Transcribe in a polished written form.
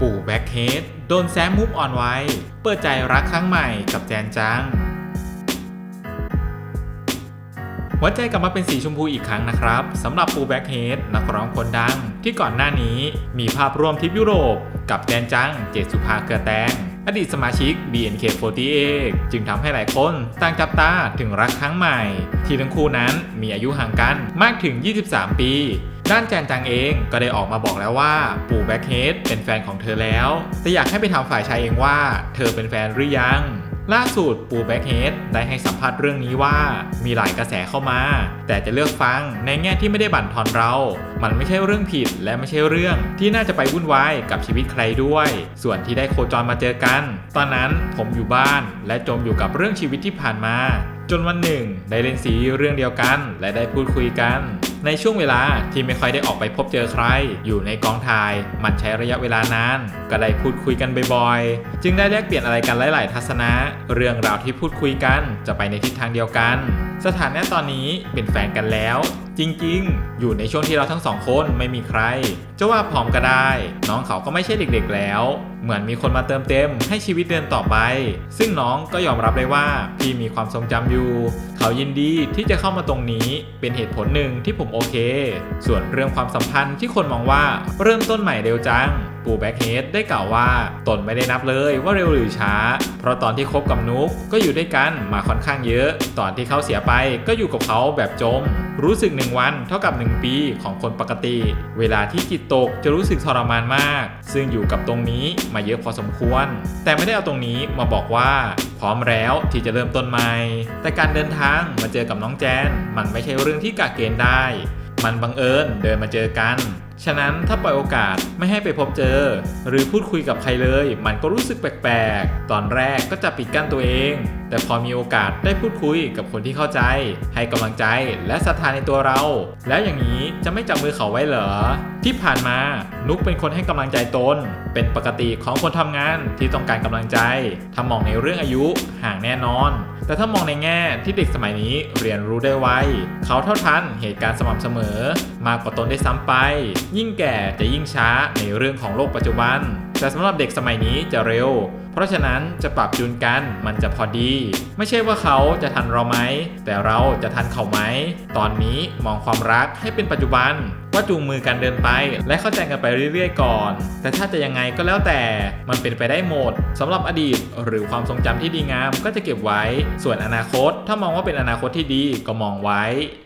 ปู่แบ็คเฮดโดนแซมมูฟออนไว้เปิดใจรักครั้งใหม่กับแจนจังหัวใจกลับมาเป็นสีชมพูอีกครั้งนะครับสำหรับปู่แบ็คเฮดนักร้องคนดังที่ก่อนหน้านี้มีภาพร่วมทริปยุโรปกับแจนจังเจตสุภาเกลือแตงอดีตสมาชิก BNK48 จึงทำให้หลายคนต่างจับตาถึงรักครั้งใหม่ที่ทั้งคู่นั้นมีอายุห่างกันมากถึง23ปีด้านแจนจังเองก็ได้ออกมาบอกแล้วว่าปู่แบ็คเฮดเป็นแฟนของเธอแล้วแต่อยากให้ไปถามฝ่ายชายเองว่าเธอเป็นแฟนหรือยังล่าสุดปู่แบ็คเฮดได้ให้สัมภาษณ์เรื่องนี้ว่ามีหลายกระแสเข้ามาแต่จะเลือกฟังในแง่ที่ไม่ได้บั่นทอนเรามันไม่ใช่เรื่องผิดและไม่ใช่เรื่องที่น่าจะไปวุ่นวายกับชีวิตใครด้วยส่วนที่ได้โคจรมาเจอกันตอนนั้นผมอยู่บ้านและจมอยู่กับเรื่องชีวิตที่ผ่านมาจนวันหนึ่งได้เล่นซีรีส์เรื่องเดียวกันและได้พูดคุยกันในช่วงเวลาที่ไม่ค่อยได้ออกไปพบเจอใครอยู่ในกองถ่ายมันใช้ระยะเวลานานก็ได้พูดคุยกันบ่อยๆจึงได้แลกเปลี่ยนอะไรกันหลายๆทัศนะเรื่องราวที่พูดคุยกันจะไปในทิศทางเดียวกันสถานะตอนนี้เป็นแฟนกันแล้วจริงๆอยู่ในช่วงที่เราทั้งสองคนไม่มีใครจะว่าพร้อมก็ได้น้องเขาก็ไม่ใช่เด็กๆแล้วเหมือนมีคนมาเติมเต็มให้ชีวิตเดินต่อไปซึ่งน้องก็ยอมรับเลยว่าพี่มีความทรงจำอยู่เขายินดีที่จะเข้ามาตรงนี้เป็นเหตุผลหนึ่งที่ผมโอเคส่วนเรื่องความสัมพันธ์ที่คนมองว่าเริ่มต้นใหม่เร็วจังปู่แบ็คเฮดได้กล่าวว่าตนไม่ได้นับเลยว่าเร็วหรือช้าเพราะตอนที่คบกับนุ๊กก็อยู่ด้วยกันมาค่อนข้างเยอะตอนที่เขาเสียไปก็อยู่กับเขาแบบจมรู้สึก1วันเท่ากับ1ปีของคนปกติเวลาที่จิตตกจะรู้สึกทรมานมากซึ่งอยู่กับตรงนี้มาเยอะพอสมควรแต่ไม่ได้เอาตรงนี้มาบอกว่าพร้อมแล้วที่จะเริ่มต้นใหม่แต่การเดินทางมาเจอกับน้องแจนมันไม่ใช่เรื่องที่กะเกณฑ์ได้มันบังเอิญเดินมาเจอกันฉะนั้นถ้าปล่อยโอกาสไม่ให้ไปพบเจอหรือพูดคุยกับใครเลยมันก็รู้สึกแปลกๆตอนแรกก็จะปิดกั้นตัวเองแต่พอมีโอกาสได้พูดคุยกับคนที่เข้าใจให้กำลังใจและศรัทธาในตัวเราแล้วอย่างนี้จะไม่จับมือเขาไว้เหรอที่ผ่านมานุ๊กเป็นคนให้กำลังใจตนเป็นปกติของคนทำงานที่ต้องการกำลังใจถ้ามองในเรื่องอายุห่างแน่นอนแต่ถ้ามองในแง่ที่เด็กสมัยนี้เรียนรู้ได้ไวเขาเท่าทันเหตุการณ์สม่ำเสมอมากกว่าตนได้ซ้ำไปยิ่งแก่จะยิ่งช้าในเรื่องของโลกปัจจุบันแต่สำหรับเด็กสมัยนี้จะเร็วเพราะฉะนั้นจะปรับจูนกันมันจะพอดีไม่ใช่ว่าเขาจะทันเราไหมแต่เราจะทันเขาไหมตอนนี้มองความรักให้เป็นปัจจุบันว่าจูงมือกันเดินไปและเข้าใจกันไปเรื่อยๆก่อนแต่ถ้าจะยังไงก็แล้วแต่มันเป็นไปได้หมดสำหรับอดีตหรือความทรงจำที่ดีงามก็จะเก็บไว้ส่วนอนาคตถ้ามองว่าเป็นอนาคตที่ดีก็มองไว้